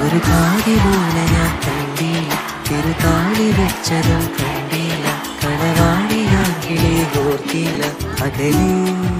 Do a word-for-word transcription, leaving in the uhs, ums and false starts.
ഒരു കാതിലൂടെ ഞാൻ കണ്ടില്ല, തിരുതാളി വെച്ചതും കണ്ടില്ല, കളവാടി ഞാൻ കിളി ഓർത്തില്ല. അകലേ